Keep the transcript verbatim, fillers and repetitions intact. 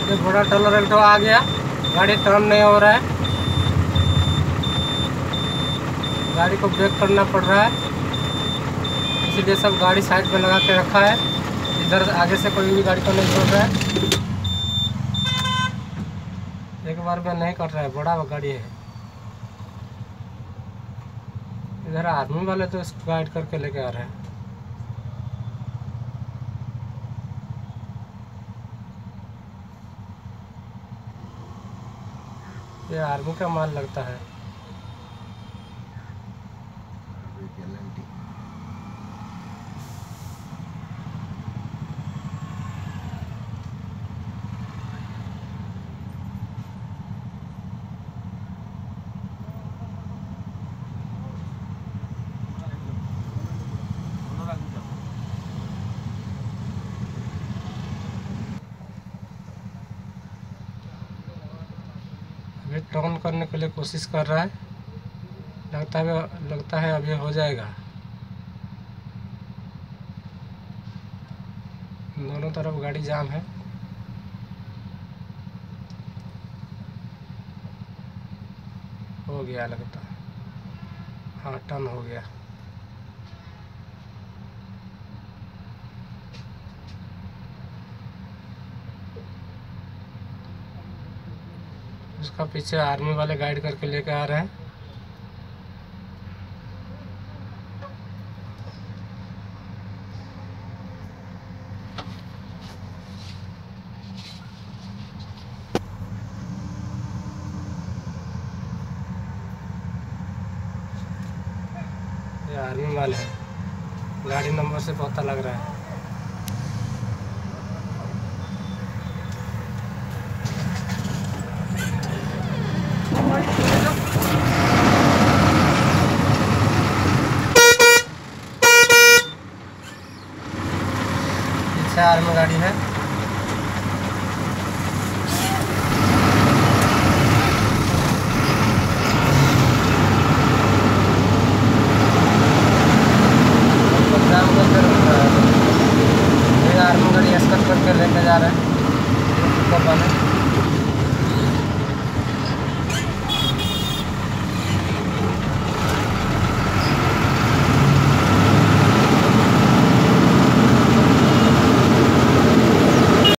ये बड़ा ट्रॉलर एक आ गया, गाड़ी टर्न नहीं हो रहा है, गाड़ी को ब्रेक करना पड़ रहा है, इसीलिए सब गाड़ी साइड में लगा के रखा है। इधर आगे से कोई भी गाड़ी को नहीं छोड़ रहा है, एक बार में नहीं कर रहा है, बड़ा गाड़ी है। इधर आदमी वाले तो इसको गाइड करके लेके आ रहे हैं। ये आर्मी का माल लगता है। अभी टर्न करने के लिए कोशिश कर रहा है, लगता है लगता है अभी हो जाएगा। दोनों तरफ गाड़ी जाम है। हो गया लगता है, हाँ टर्न हो गया। उसका पीछे आर्मी वाले गाइड करके लेके आ रहे हैं। ये आर्मी वाले हैं, गाड़ी नंबर से पता लग रहा है। पीछे आर्मी गाड़ी है।